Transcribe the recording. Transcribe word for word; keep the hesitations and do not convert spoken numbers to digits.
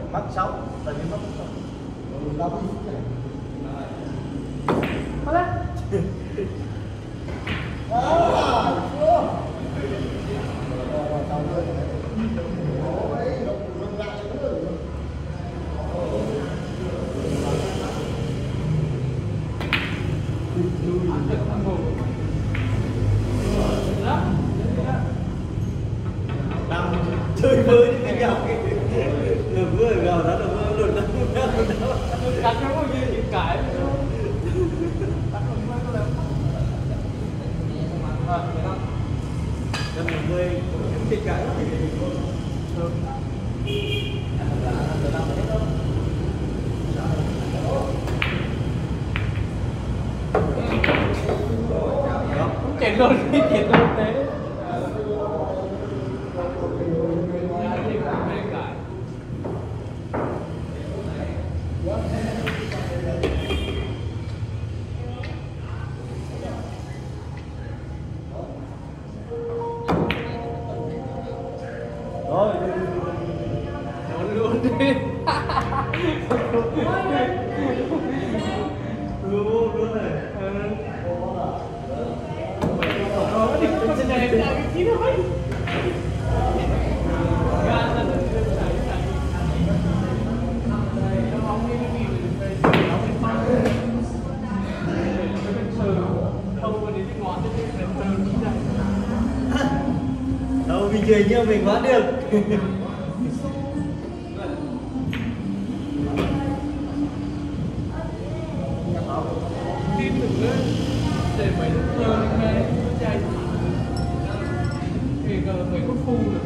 mắc sáu, tại vì mắc sáu. Có đấy. Chơi với cái gạo cái được vừa gạo đó là vừa lột ra cắt nó có gì những cái cho mình người thịt cái cũng chèn luôn đi chèn luôn thế. rồi Đốn luôn đi. luôn luôn này Ờ, đi trên này là cái gì thôi. đâu mình chơi như mình quá được. Tin thử lên để mấy giờ nghe chạy thì mấy con phu